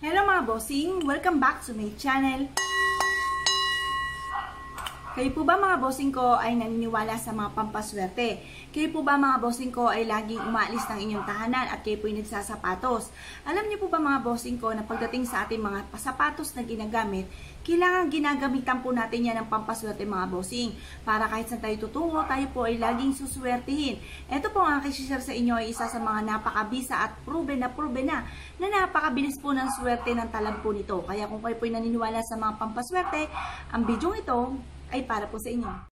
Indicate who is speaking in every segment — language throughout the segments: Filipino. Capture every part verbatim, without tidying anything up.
Speaker 1: Hello mga bossing! Welcome back to my channel. Kayo po ba mga bossing ko ay naniniwala sa mga pampaswerte? Kayo po ba mga bossing ko ay laging umaalis ng inyong tahanan at kayo po ay nagsasapatos? Alam niyo po ba mga bossing ko na pagdating sa ating mga sapatos na ginagamit, kailangan ginagamitan po natin yan ng pampaswerte mga bossing. Para kahit saan tayo tutungo, tayo po ay laging suswertihin. Ito po ang aking share sa inyo ay isa sa mga napakabisa at proven na proven na na napakabilis po ng swerte ng talag po nito. Kaya kung kayo po ay naniniwala sa mga pampaswerte, ang video ito ay para po sa inyo.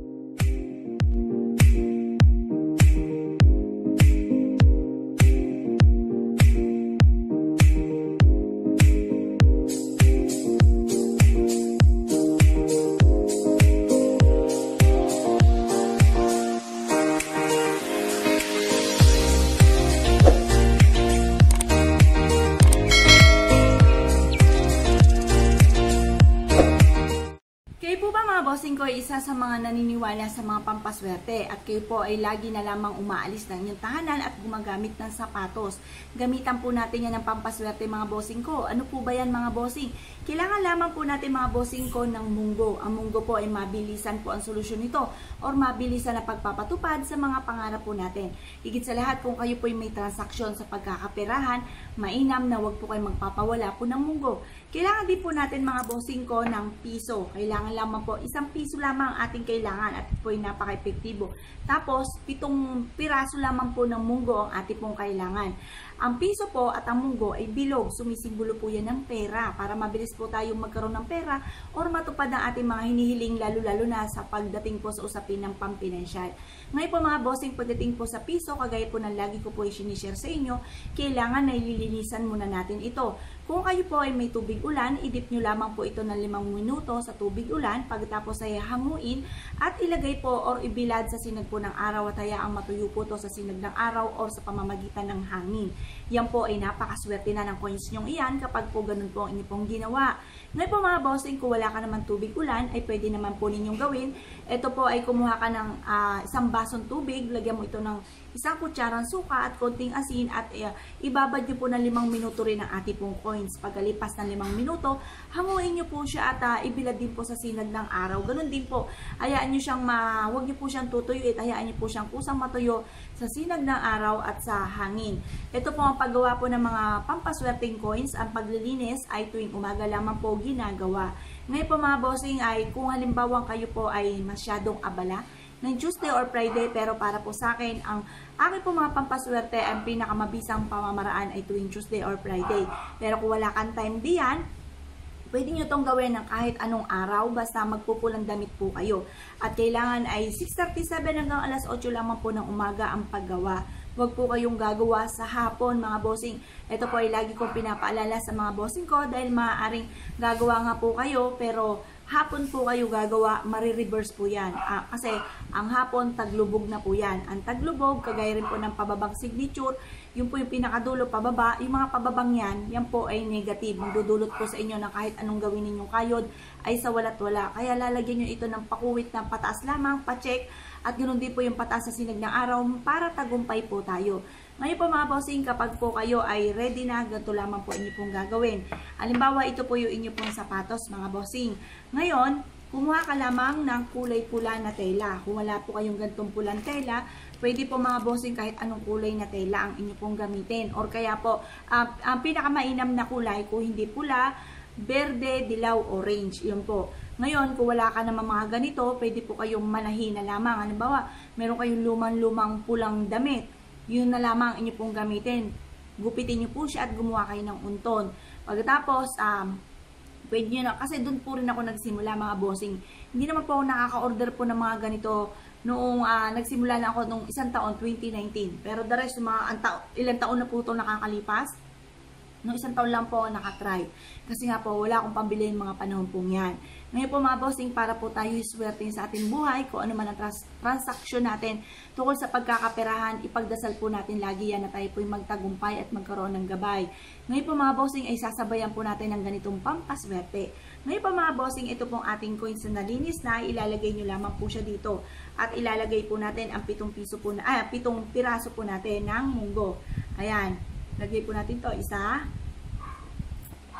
Speaker 1: Bossing ko ay isa sa mga naniniwala sa mga pampaswerte at kayo po ay lagi na lamang umaalis ng inyong tahanan at gumagamit ng sapatos. Gamitan po natin yan ng pampaswerte mga bossing ko. Ano po ba yan mga bossing? Kailangan lamang po natin mga bossing ko ng munggo. Ang munggo po ay mabilisan po ang solusyon nito or mabilisan na pagpapatupad sa mga pangarap po natin. Higit sa lahat kung kayo po ay may transaksyon sa pagkakaperahan, mainam na wag po kayo magpapawala po ng munggo. Kailangan din po natin mga bossing ko ng piso. Kailangan lamang po isang piso lamang ang ating kailangan at ito ay napaka-epektibo. Tapos, pitong piraso lamang po ng munggo ang ating pong kailangan. Ang piso po at ang munggo ay bilog. Sumisimbolo po yan ng pera para mabilis po tayong magkaroon ng pera or matupad ang ating mga hinihiling lalo-lalo na sa pagdating po sa usapin ng pampinansyal. Ngayon po mga bossing, pagdating po sa piso, kagaya po ng lagi ko po i-share sa inyo, kailangan na ililinisan muna natin ito. Kung kayo po ay may tubig ulan, idip nyo lamang po ito ng limang minuto sa tubig ulan, pagkatapos ay hanguin at ilagay po or ibilad sa sinag po ng araw at hayaang matuyo po ito sa sinag ng araw or sa pamamagitan ng hangin. Yan po ay napakaswerte na ng coins nyong iyan kapag po ganun po ang inyo pong ginawa. Ngayon po mga bossing, kung wala ka naman tubig ulan, ay pwede naman po ninyong gawin. Ito po ay kumuha ka ng uh, isang basong tubig, lagyan mo ito ng isang kutsarang suka at konting asin at uh, ibabad nyo po ng limang minuto rin ang ating pong coins. Pagkalipas ng limang minuto, hanguin nyo po siya at uh, ibilad din po sa sinag ng araw. Ganun din po, hayaan nyo siyang, ma huwag nyo po siyang tutuyuin, hayaan nyo po siyang kusang matuyo sa sinag ng araw at sa hangin. Ito po ang paggawa po ng mga pampaswerteng coins. Ang paglilinis ay tuwing umaga lamang po ginagawa. Ngayon po mga bossing ay kung halimbawa kayo po ay masyadong abala ng Tuesday or Friday, pero para po sa akin, ang akin po mga pampaswerte, ang pinakamabisang pamamaraan ay tuwing Tuesday or Friday. Pero kung wala kang time diyan, pwede nyo itong gawin ng kahit anong araw, basta magpupulang damit po kayo. At kailangan ay six thirty-seven hanggang alas otso lamang po ng umaga ang paggawa. Huwag po kayong gagawa sa hapon mga bossing. Ito po ay lagi kong pinapaalala sa mga bossing ko dahil maaaring gagawa nga po kayo pero hapon po kayo gagawa, marireverse po yan. Ah, kasi ang hapon, taglubog na po yan. Ang taglubog, kagaya rin po ng pababang signature, yun po yung pinakadulo, pababa. Yung mga pababang yan, yan po ay negative. Magdudulot po sa inyo na kahit anong gawin ninyong kayod ay sa wala't wala. Kaya lalagyan nyo ito ng pakuwit na pataas lamang, pacheck. At ganoon din po yung pataas sa sinag ng araw para tagumpay po tayo. Ngayon po mga bossing, kapag po kayo ay ready na, ganito lamang po inyo pong gagawin. Halimbawa, ito po yung inyo pong sapatos mga bossing. Ngayon, kumuha ka lamang ng kulay pula na tela. Kung wala po kayong gantong pulang tela, pwede po mga bossing kahit anong kulay na tela ang inyo pong gamitin. Or kaya po, uh, ang pinakamainam na kulay, kung hindi pula, berde, dilaw, orange. Yun po. Ngayon, kung wala ka naman mga ganito, pwede po kayong manahin na lamang. Halimbawa, meron kayong lumang-lumang pulang damit. Yun na lamang inyo pong gamitin. Gupitin nyo po siya at gumawa kayo ng unton. Pagkatapos, um, pwede nyo na, kasi doon po rin ako nagsimula mga bossing. Hindi naman po ako nakaka-order po ng mga ganito noong uh, nagsimula na ako noong isang taon, twenty nineteen. Pero the rest, mga ta ilang taon na po ito nakakalipas. Noong isang taon lang po nakatry. Kasi nga po, wala akong pambili ng mga panahon pong yan. Ngayon po mga bossing, para po tayo iswertin sa ating buhay, kung ano man ang trans transaksyon natin tungkol sa pagkakaperahan, ipagdasal po natin lagi yan na tayo po magtagumpay at magkaroon ng gabay. Ngayon po mga bossing, ay sasabayan po natin ng ganitong pampaswerte. Ngayon po mga bossing, ito pong ating coins na nalinis na, ilalagay nyo lamang po siya dito. At ilalagay po natin ang pitong piso po na, ah, pitong piraso po natin ng munggo. Ayan. Lagay po natin to isa,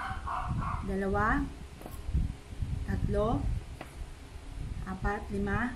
Speaker 1: dalawa, tatlo, apat, lima,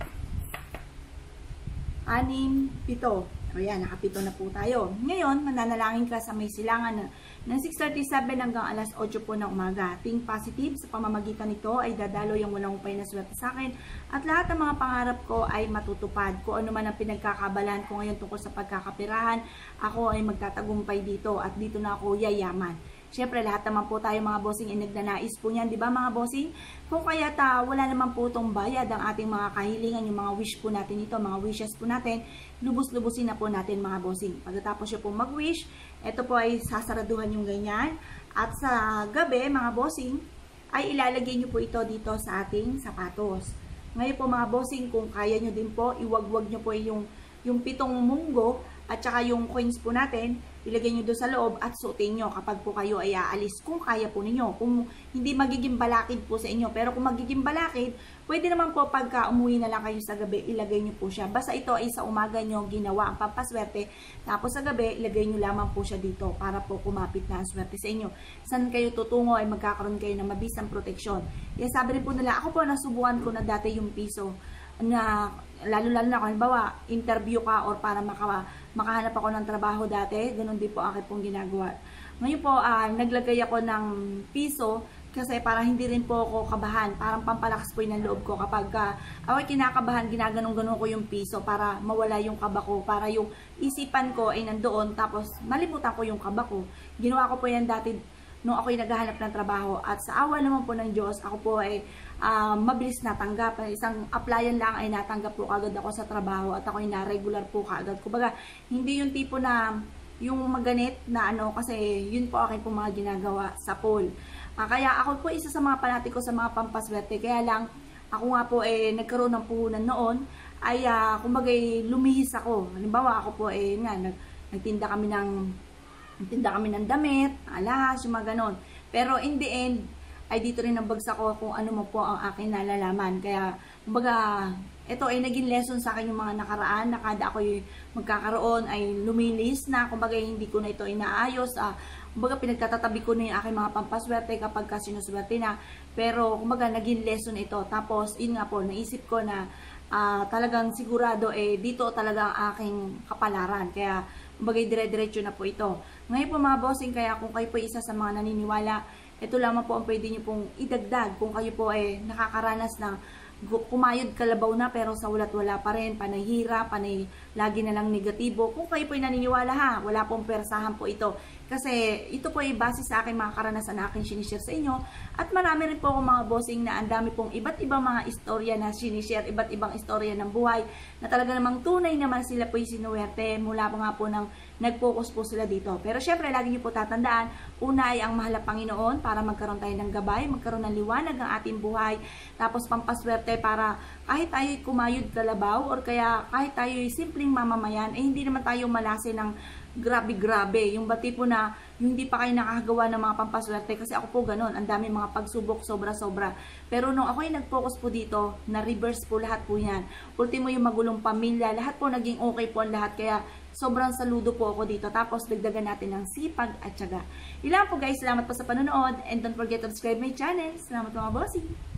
Speaker 1: anim, pito. O yan, nakapito na po tayo. Ngayon, mananalangin ka sa may silangan na ng six thirty-seven hanggang alas otso po ng umaga. Think positive, sa pamamagitan nito ay dadalo yung walang upay na swerte sa akin at lahat ng mga pangarap ko ay matutupad. Kung ano man ang pinagkakabalan ko ngayon tungkol sa pagkakapirahan, ako ay magtatagumpay dito at dito na ako yayaman. Siyempre, lahat naman po tayo mga bossing ay nagnanais po niyan, di ba mga bossing? Kung kaya ta, wala naman po itong bayad ang ating mga kahilingan, yung mga wish po natin ito, mga wishes po natin, lubos-lubusin na po natin mga bossing. Pagkatapos nyo po mag-wish, ito po ay sasaraduhan yung ganyan. At sa gabi, mga bossing, ay ilalagay nyo po ito dito sa ating sapatos. Ngayon po mga bossing, kung kaya nyo din po, iwagwag nyo po yung, yung pitong munggo at saka yung coins po natin, ilagay nyo doon sa loob at suotin nyo kapag po kayo ay aalis kung kaya po ninyo. Kung hindi magiging balakid po sa inyo, pero kung magiging balakid, pwede naman po pagka umuwi na lang kayo sa gabi, ilagay nyo po siya. Basta ito ay sa umaga nyo ginawa ang pampaswerte, tapos sa gabi, ilagay nyo lamang po siya dito para po kumapit na ang swerte sa inyo. Saan kayo tutungo ay magkakaroon kayo ng mabisang proteksyon. Kaya sabi rin po nila, ako po nasubukan ko na dati yung piso na lalo-lalo na kung halimbawa, interview ka or para maka, makahanap ako ng trabaho dati, ganun din po akin pong ginagawa. Ngayon po, uh, naglagay ako ng piso kasi para hindi rin po ako kabahan, parang pampalakas po yun ng loob ko kapag uh, ako kinakabahan, ginaganong-ganon ko yung piso para mawala yung kaba ko, para yung isipan ko ay nandoon, tapos malimutan ko yung kaba ko. Ginawa ko po yan dati nung ako'y naghahanap ng trabaho at sa awa naman po ng Diyos, ako po ay uh, mabilis natanggap. Isang applyan lang ay natanggap po kagad ako sa trabaho at ako'y na-regular po kagad. Kumbaga, hindi yung tipo na yung maganit na ano, kasi yun po akin po mga ginagawa sa poll. Uh, kaya ako po isa sa mga panati ko sa mga pampaswerte. Kaya lang, ako nga po eh, nagkaroon ng puhunan noon, ay uh, kumbaga lumihis ako. Halimbawa, ako po eh, nga, nag, nagtinda kami ng Tinda kami ng damit, alahas, yung mga ganon. Pero in the end, ay dito rin nagbagsak ko kung ano mo po ang aking nalalaman. Kaya, kumbaga, ito ay naging lesson sa akin yung mga nakaraan na kada ako'y magkakaroon ay lumilis na. Kumbaga, hindi ko na ito inaayos. Ah, kumbaga, pinagtatatabi ko na yung aking mga pampaswerte kapag ka sinuswerte na. Pero, kumbaga, naging lesson ito. Tapos, yun nga po, naisip ko na uh, talagang sigurado eh, dito talaga ang aking kapalaran. Kaya, bagay dire-diretso na po ito. Ngayon po mga bossing, kaya kung kayo po isa sa mga naniniwala, ito lamang po ang pwede nyo pong idagdag kung kayo po ay nakakaranas ng kumayod kalabaw na pero sa walat wala pa rin, panay hirap, panay lagi na lang negatibo. Kung kayo po ay naniniwala ha, wala pong persahan po ito. Kasi ito po ay base sa akin mga karanasan na aking sinishare sa inyo. At marami rin po akong mga bossing na ang dami pong iba't ibang mga istorya na sinishare, iba't ibang istorya ng buhay na talaga namang tunay naman sila po yung sinuwerte mula pa nga po ng nag-focus po sila dito. Pero syempre, lagi niyo po tatandaan, una ay ang mahal na Panginoon para magkaroon tayo ng gabay, magkaroon ng liwanag ang ating buhay, tapos pampaswerte para kahit tayo kumayod kalabaw or kaya kahit tayo simpleng mamamayan, eh hindi naman tayo malase ng grabe-grabe. Yung bati po na yung hindi pa kayo nakakagawa ng mga pampaswerte kasi ako po ganun, ang dami mga pagsubok sobra-sobra. Pero nung ako ay nag-focus po dito, na-reverse po lahat po yan. Ultimo yung magulong pamilya, lahat po naging okay po ang lahat. Kaya sobrang saludo po ako dito. Tapos dagdagan natin ng sipag at tiyaga. Ilan po guys, salamat po sa panonood and don't forget to subscribe my channel. Salamat mga bossing!